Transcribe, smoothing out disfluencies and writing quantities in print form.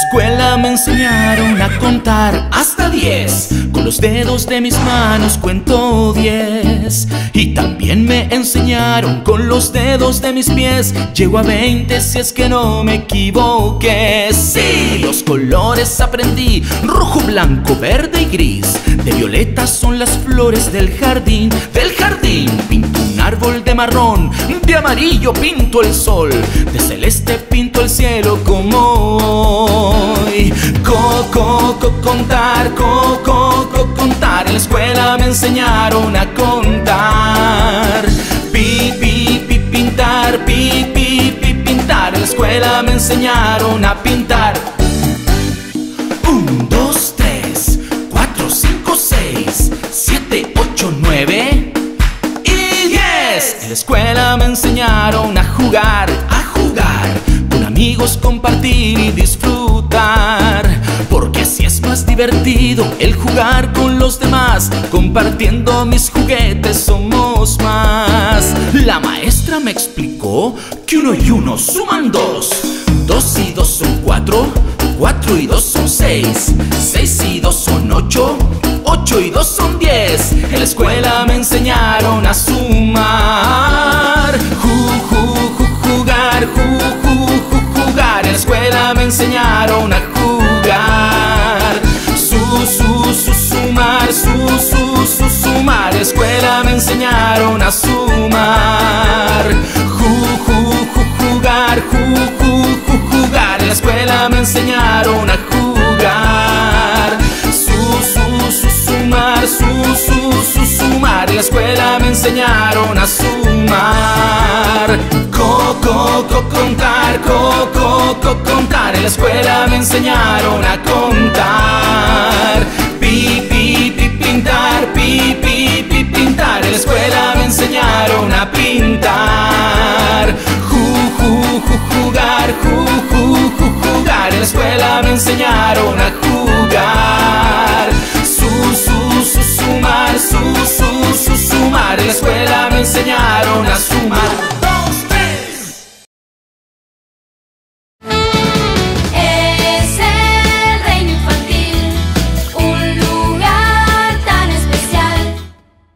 escuela me enseñaron a contar hasta 10. Con los dedos de mis manos cuento 10. Y también me enseñaron con los dedos de mis pies. Llego a 20 si es que no me equivoqué. Sí, los colores aprendí: rojo, blanco, verde y gris. De violeta son las flores del jardín. Del jardín pinto un árbol de marrón. De amarillo pinto el sol. De celeste pinto el cielo como hoy. Contar, contar. En la escuela me enseñaron a contar. Pintar, pintar. En la escuela me enseñaron a pintar. 1, 2, 3, 4, 5, 6, 7, 8, 9 y 10. En la escuela me enseñaron a jugar, con amigos compartir y disfrutar. Porque así es más divertido el jugar con los demás. Compartiendo mis juguetes somos más. La maestra me explicó que 1 y 1 suman 2. 2 y 2 son 4. 4 y 2 son 6. 6 y 2 son 8. 8 y 2 son 10. En la escuela me enseñaron a sumar. Jugar. En la escuela me enseñaron a jugar. Sumar. En la escuela me enseñaron a sumar. Jugar. En la escuela me enseñaron a jugar. Sumar. En la escuela me enseñaron a sumar. Contar. En la escuela me enseñaron a contar. Pintar. En la escuela me enseñaron a pintar. Jugar. En la escuela me enseñaron a jugar. Sumar. En la escuela me enseñaron a sumar.